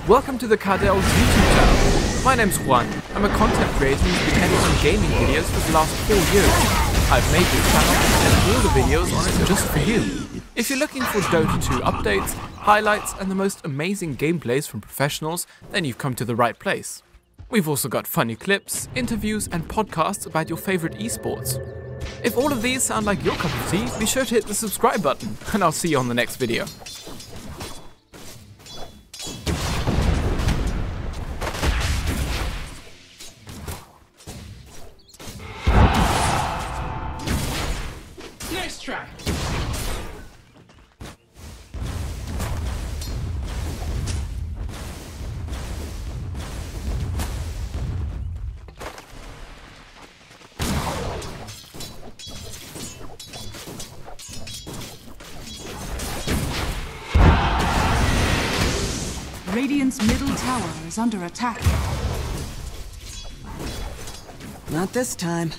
Welcome to the TI12 YouTube channel. My name's Juan. I'm a content creator who's been editing gaming videos for the last 4 years. I've made this channel and all the videos on it just for you. If you're looking for Dota 2 updates, highlights and the most amazing gameplays from professionals, then you've come to the right place. We've also got funny clips, interviews and podcasts about your favorite esports. If all of these sound like your cup of tea, be sure to hit the subscribe button and I'll see you on the next video. Nice try. Radiant's middle tower is under attack. Not this time.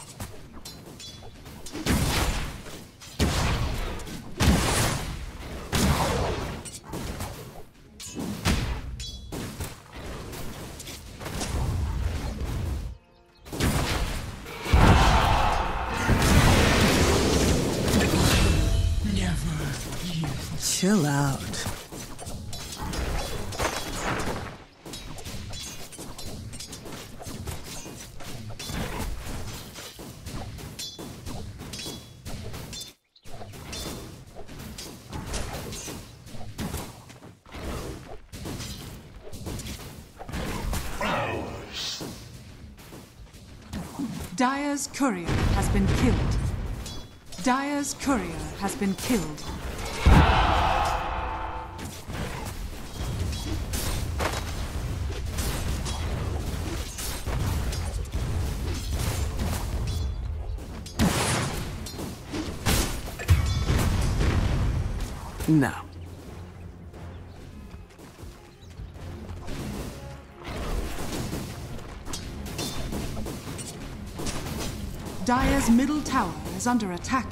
Chill out. Dire's courier has been killed. Dire's courier has been killed. No. Dire's middle tower is under attack.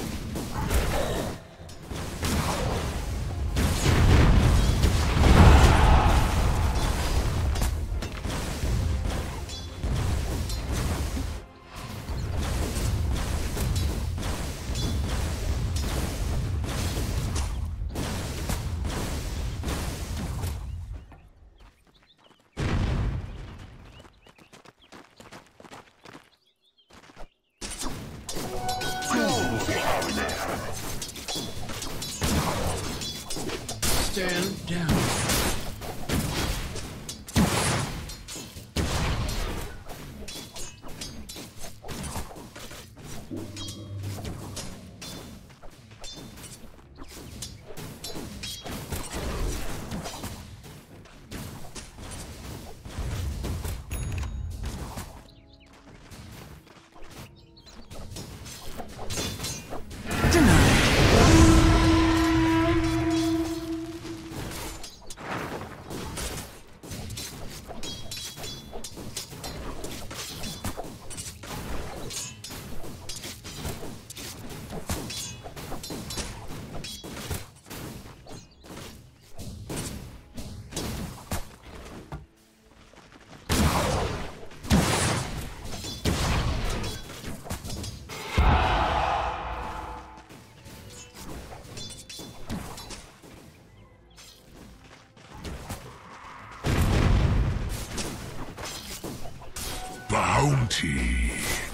Stand down. Bounty.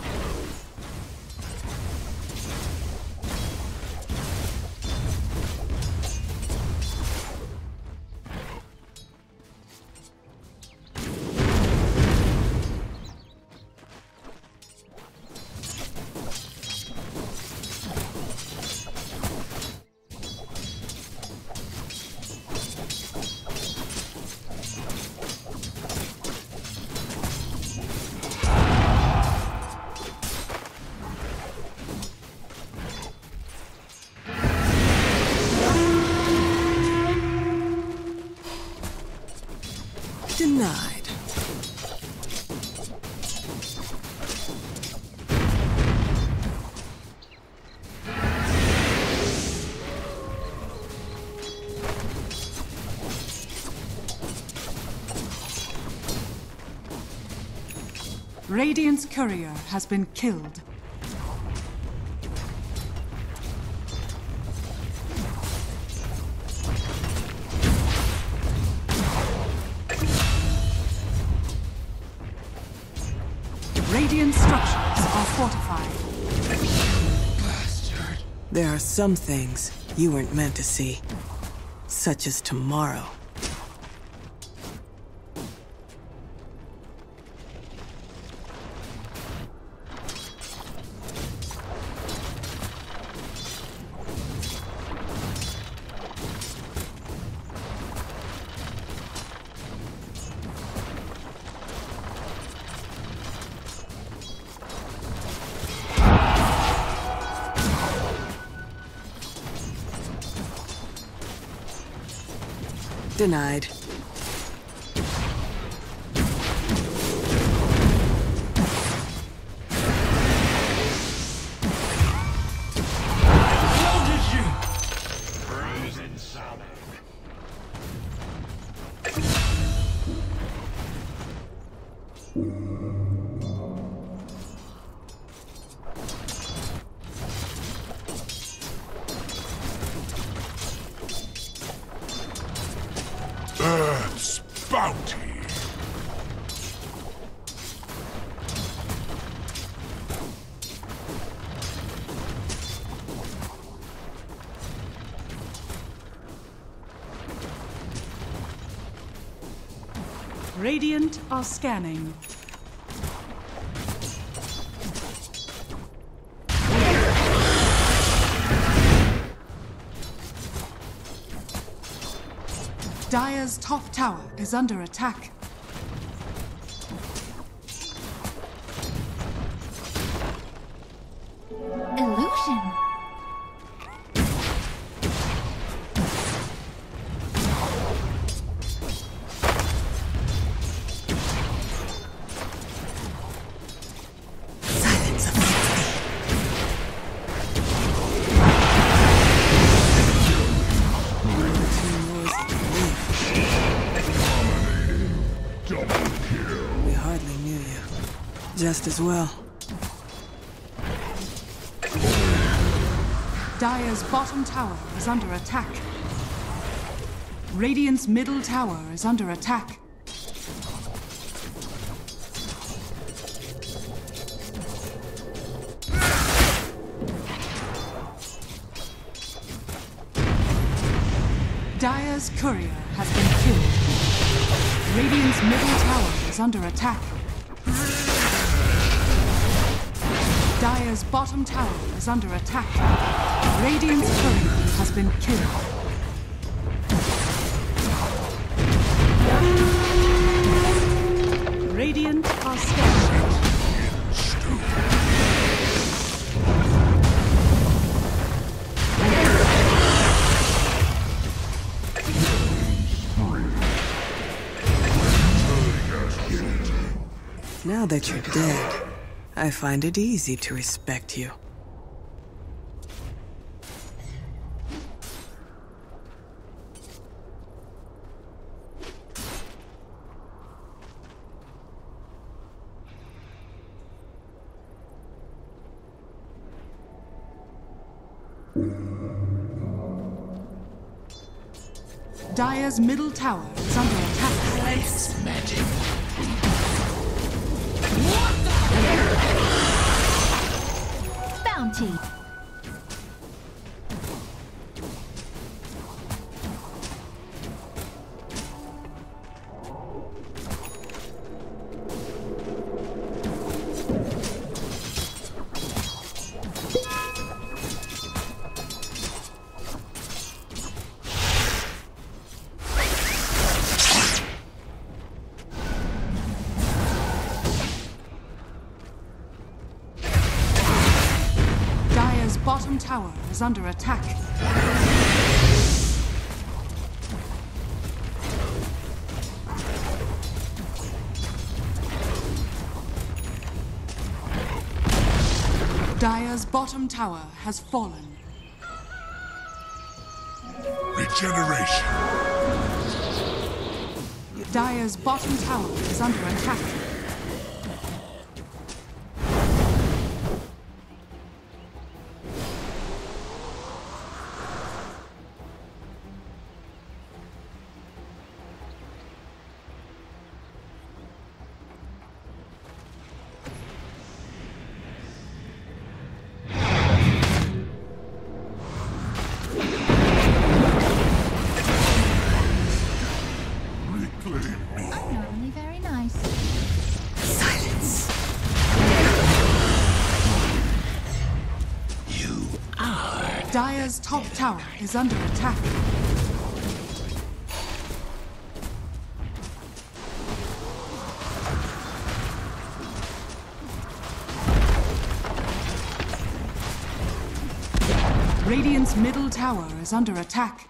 Denied. Radiant's courier has been killed. Radiant structures are fortified. Bastard. There are some things you weren't meant to see, such as tomorrow. Denied. Frozen solid. Earth's bounty. Radiant are scanning. Dire's top tower is under attack. Illusion. Silence of the Double kill. We hardly knew you. Just as well. Dire's bottom tower is under attack. Radiant's middle tower is under attack. Dire's courier has been killed. Radiant's middle tower is under attack. Dire's bottom tower is under attack. Radiant's courier has been killed. Radiant are scared. Now that you're dead, I find it easy to respect you. Dire's middle tower is under attack. It's magic. Bounty. Dire's bottom tower is under attack. Dire's bottom tower has fallen. Regeneration. Dire's bottom tower is under attack. Dire's top tower is under attack. Radiant's middle tower is under attack.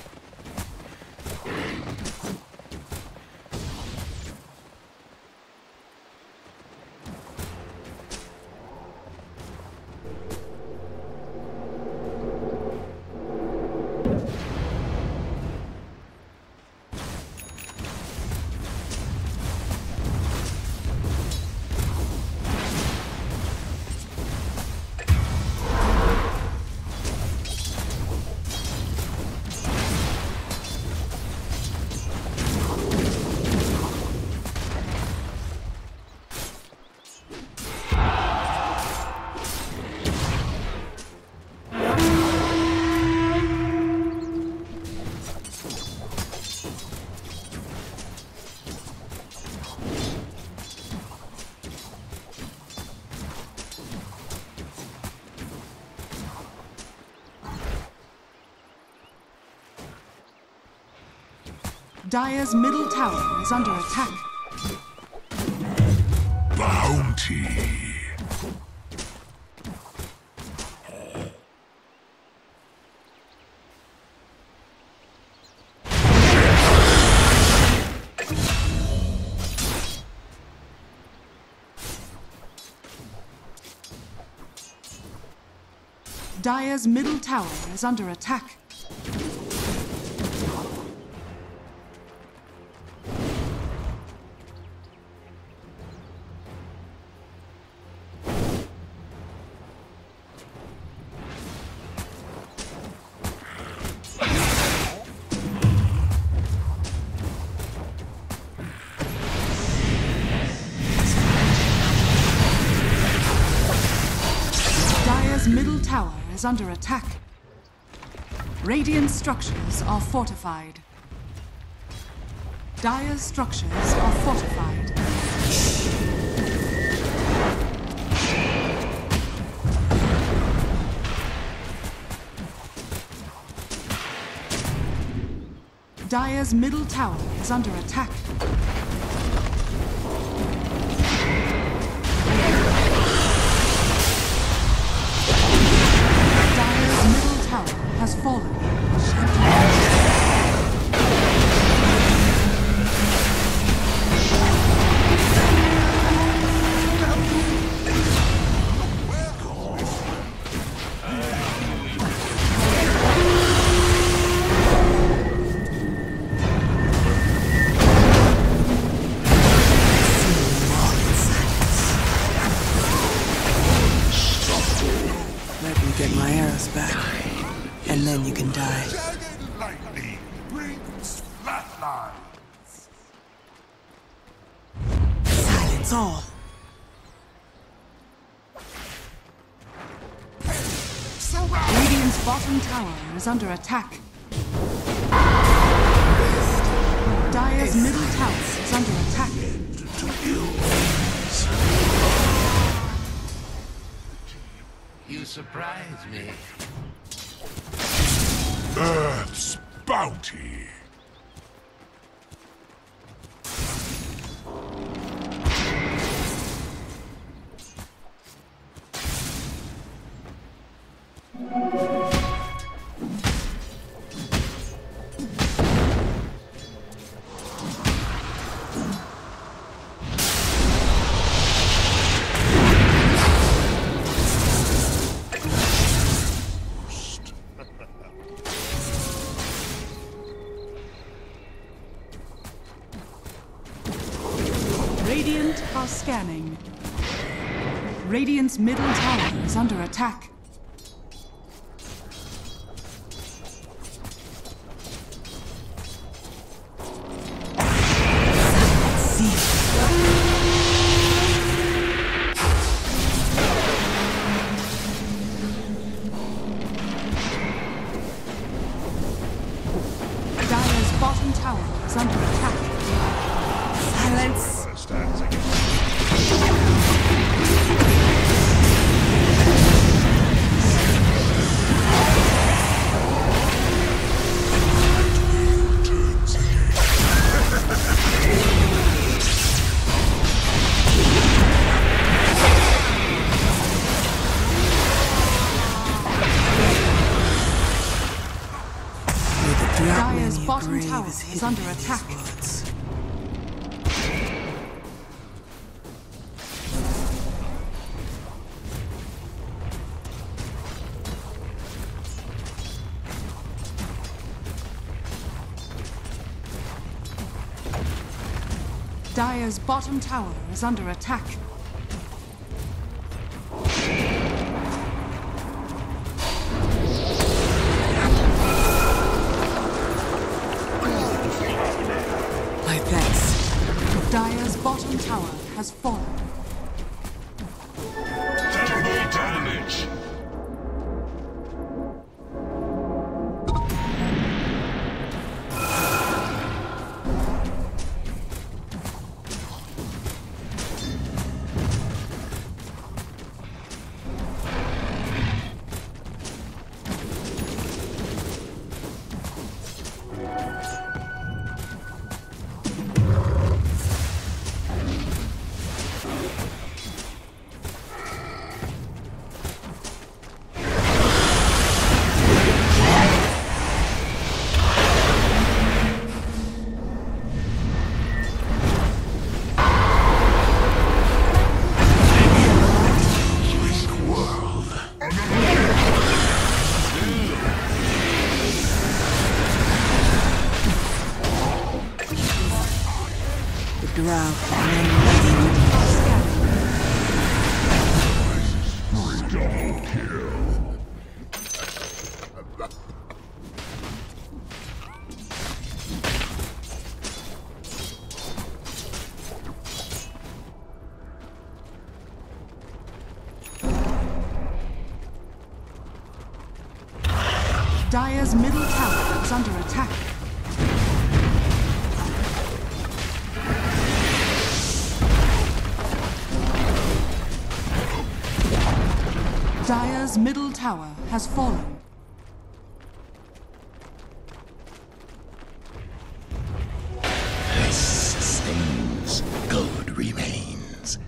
Dire's middle tower is under attack. Bounty. Dire's middle tower is under attack. Middle tower is under attack. Radiant structures are fortified. Dire's structures are fortified. Dire's middle tower is under attack. Has fallen. Let me get my arrows back. And then you can die. Jagged lightning brings flatlines. Silence all. Radiant's bottom tower is under attack. Dire's middle tower is under attack. You surprise me. Earth's bounty. Radiant are scanning. Radiant's middle tower is under attack. Dire's bottom tower is under attack. Silence. is under attack. Woods. Dire's bottom tower is under attack. My thanks. Dire's bottom tower has fallen. Double damage. Drow. Double kill. Dire's middle tower is under attack. Dire's middle tower has fallen. This sustains. Gold remains.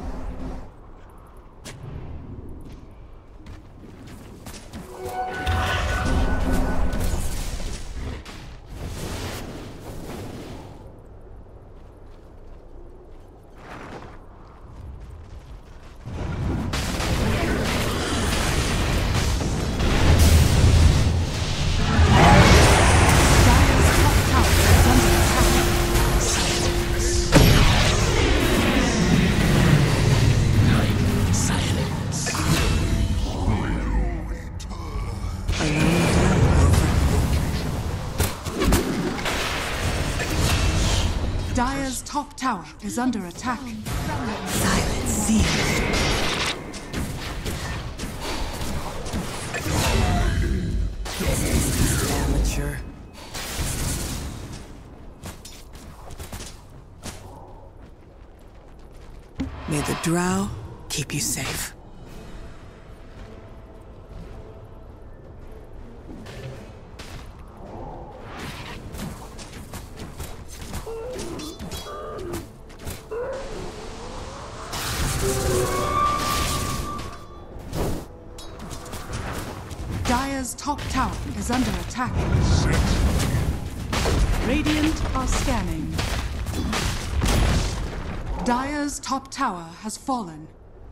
Dire's top tower is under attack. Silent sealed. Amateur. May the Drow keep you safe. Dire's top tower is under attack. Radiant are scanning. Dire's top tower has fallen.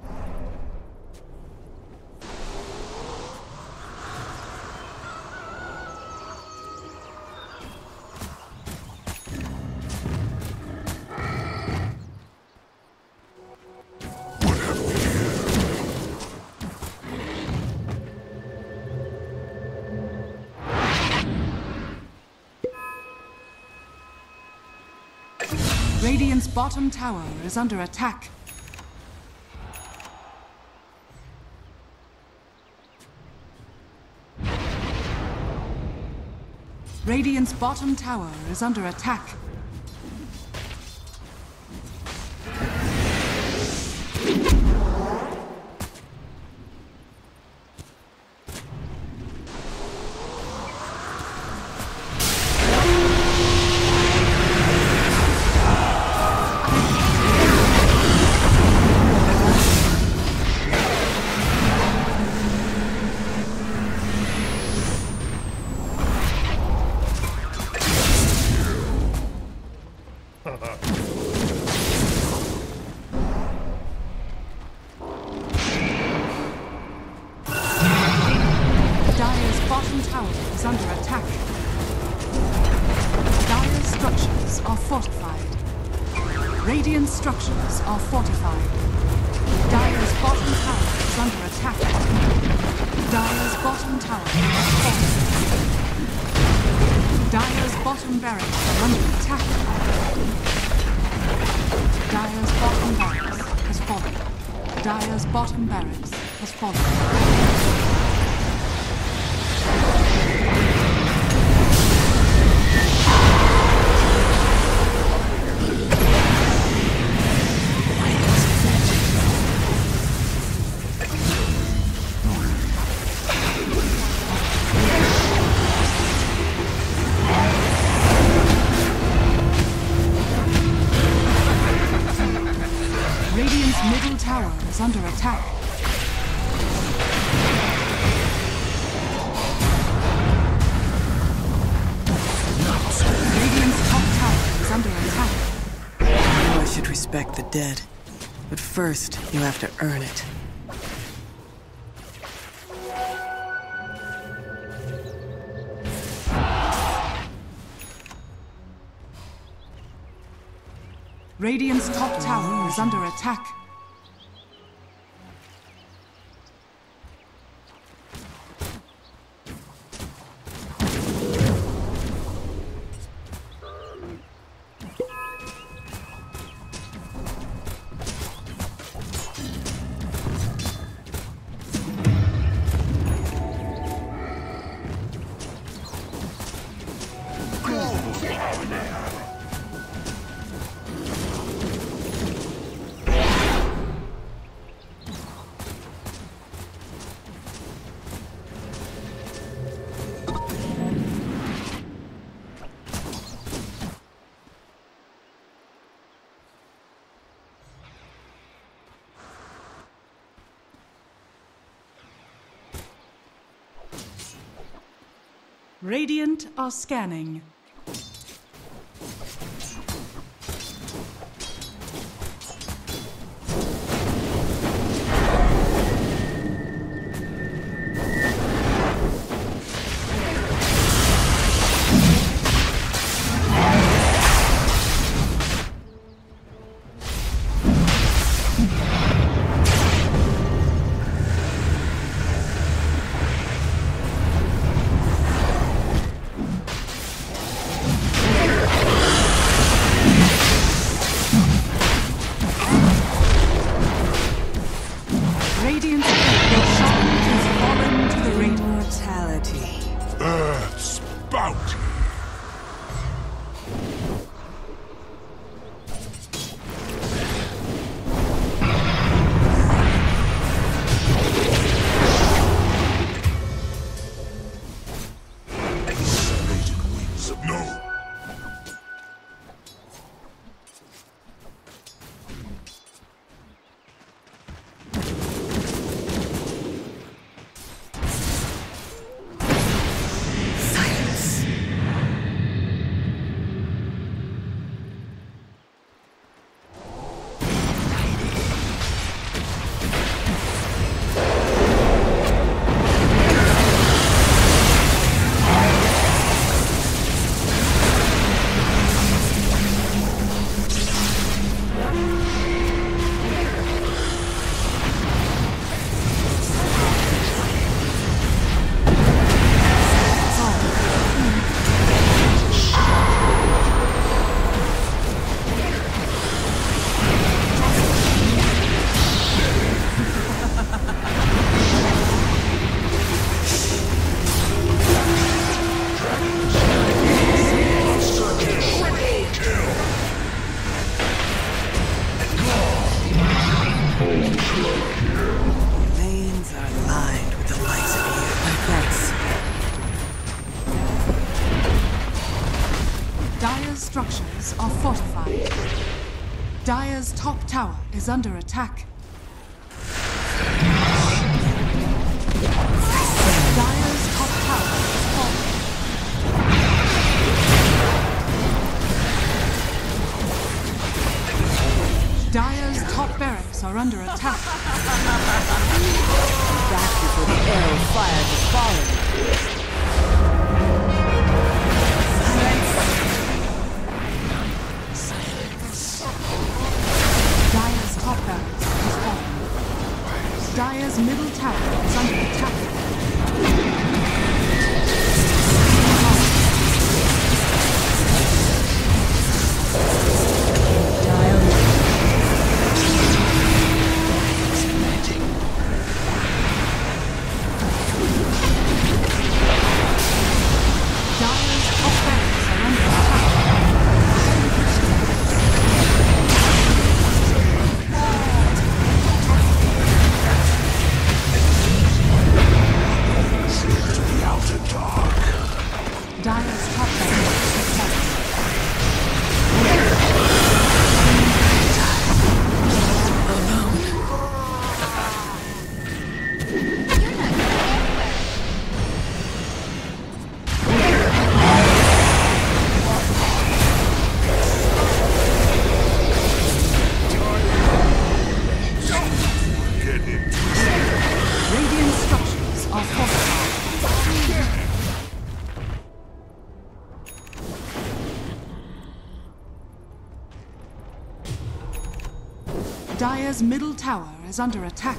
Radiant's bottom tower is under attack. Radiant's bottom tower is under attack. Dire's bottom tower is under attack. Dire's structures are fortified. Radiant structures are fortified. Dire's bottom tower is under attack. Dire's bottom tower has fallen. Dire's bottom barracks are under attack. Dire's bottom barracks has fallen. Dire's bottom barracks has fallen. Radiant's middle tower is under attack. Radiant's top tower is under attack. I should respect the dead. But first, you have to earn it. Radiant's top tower is under attack. Radiant are scanning. Radiant's shot has fallen to the radiant. Mortality. Earth's bounty. Accelerated wings of no. Silence. Veins are lined with the likes of you. Like that's Dire's structures are fortified. Dire's top tower is under attack. Dire's top tower is falling. barracks are under attack. Back before the arrow fired has fallen. Dire's top barracks has fallen. Dire's middle tower is under attack. Dire's middle tower is under attack.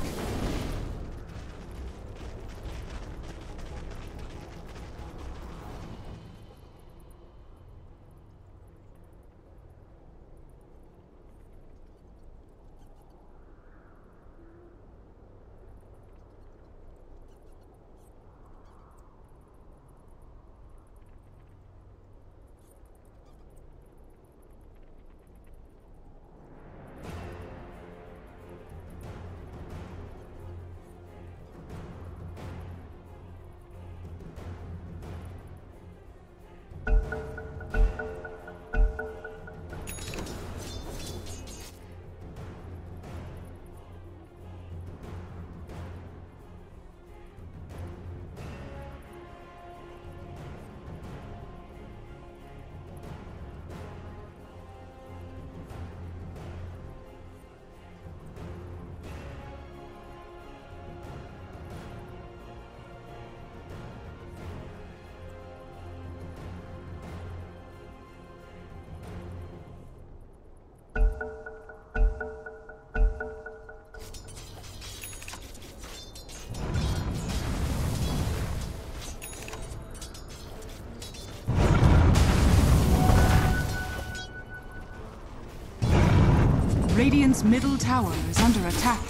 Radiant's middle tower is under attack.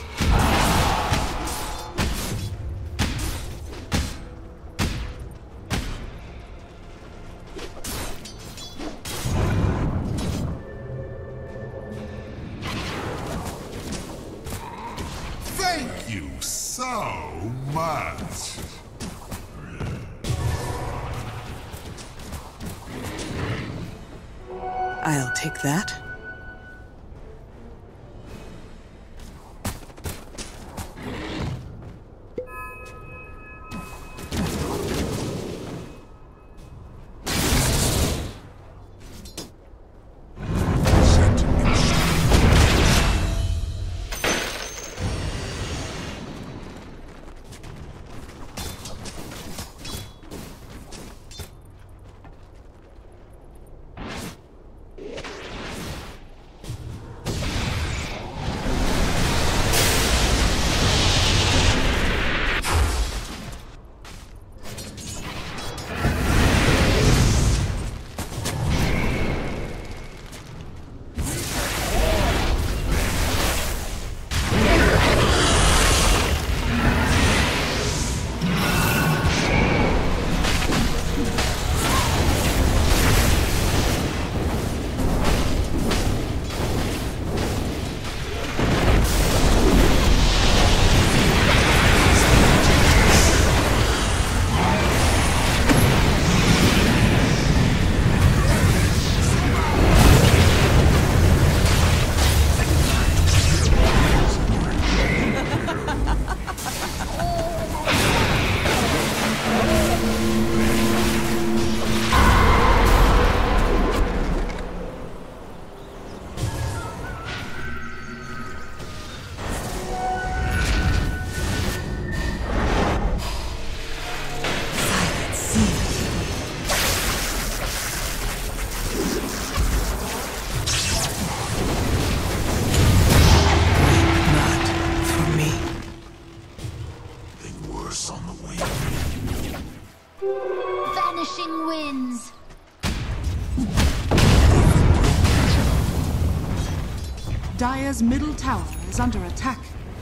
Thank you so much. I'll take that. Dire's middle tower is under attack.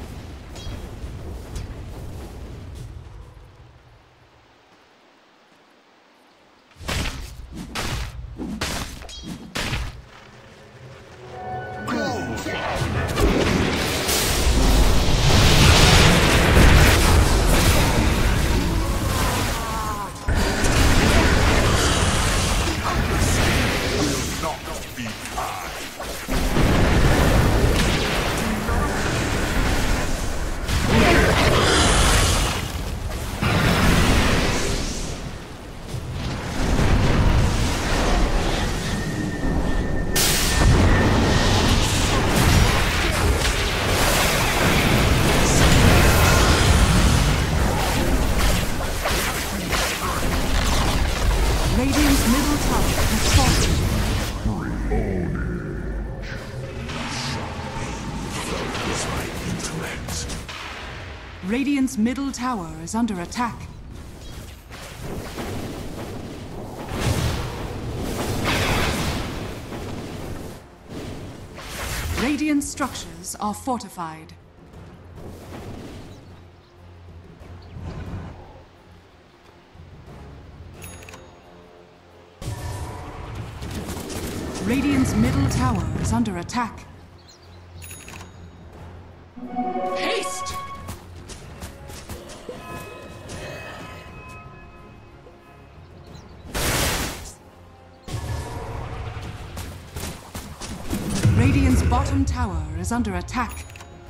Radiant's middle tower has fallen. Radiant's middle tower is under attack. Radiant structures are fortified. Radiant's middle tower is under attack. Haste! Radiant's bottom tower is under attack.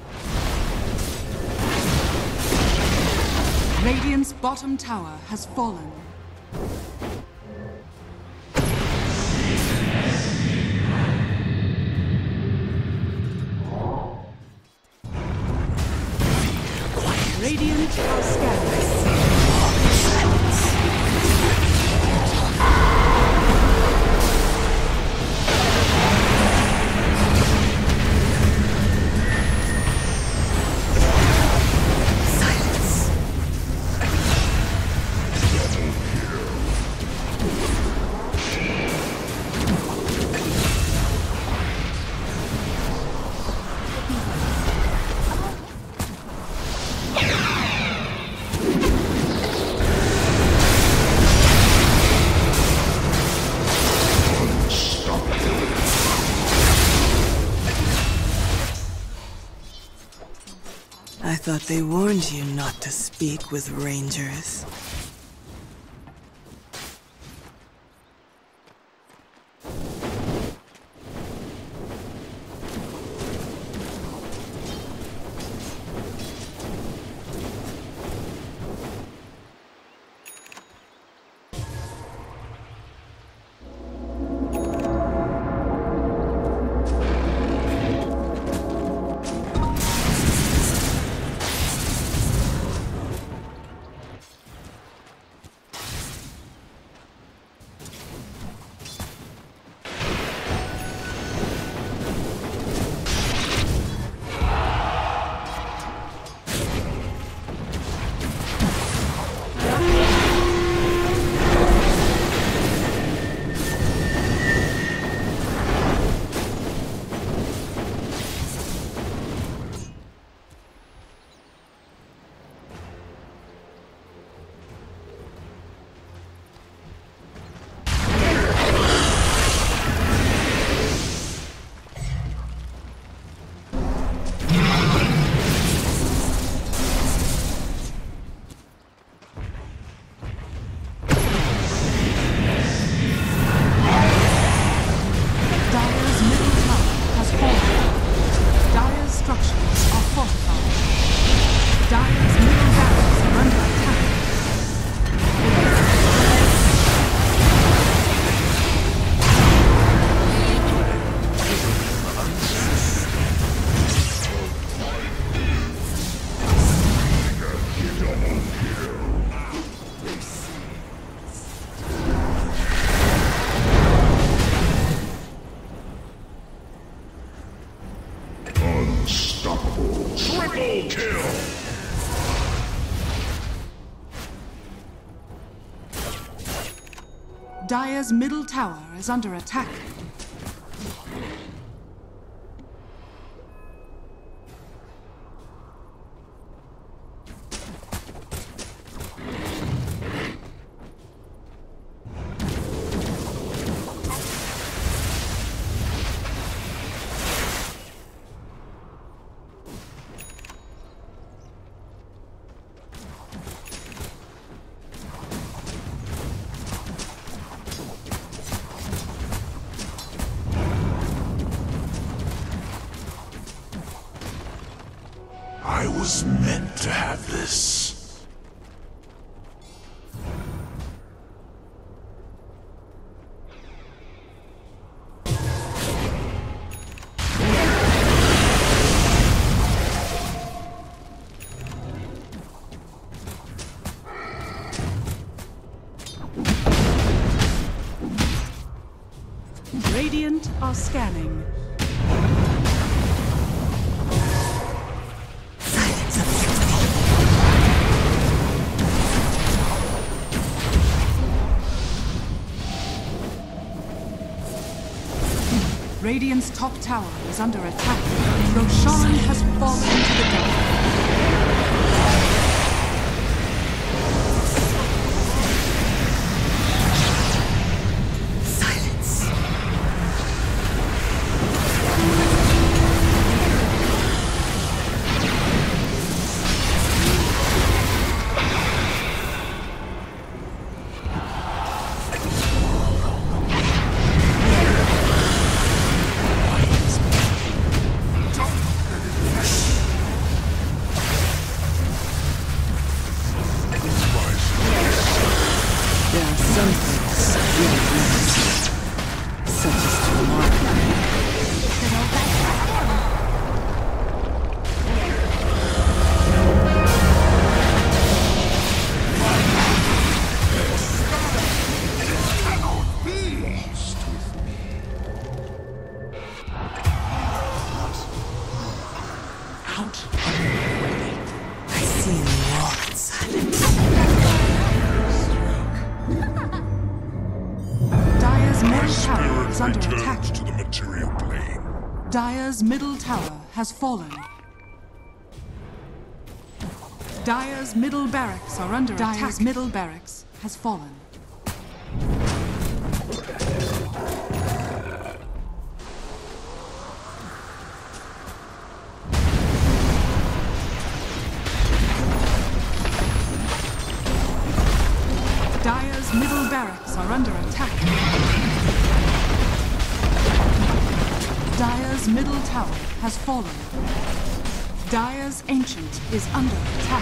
Radiant's bottom tower has fallen. Radiant are scattered. I thought they warned you not to speak with rangers. Dire's middle tower is under attack. was meant to have this. Radiant are scanning. Radiant's top tower is under attack. Roshan has fallen to the death. There are some things you won't meant to see. Such as tomorrow. I see you walk in silence. Dire's My middle tower is spirit under attack. returns to the material plane. Dire's middle tower has fallen. Dire's middle barracks are under attack. Dire's middle barracks has fallen. Dire's middle barracks are under attack. Dire's middle tower has fallen. Dire's ancient is under attack.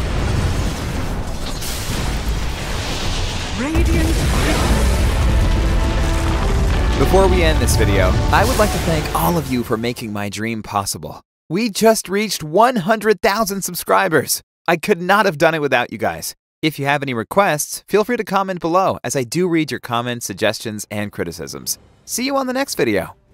Radiant victory. Before we end this video, I would like to thank all of you for making my dream possible. We just reached 100,000 subscribers. I could not have done it without you guys. If you have any requests, feel free to comment below, as I do read your comments, suggestions, and criticisms. See you on the next video.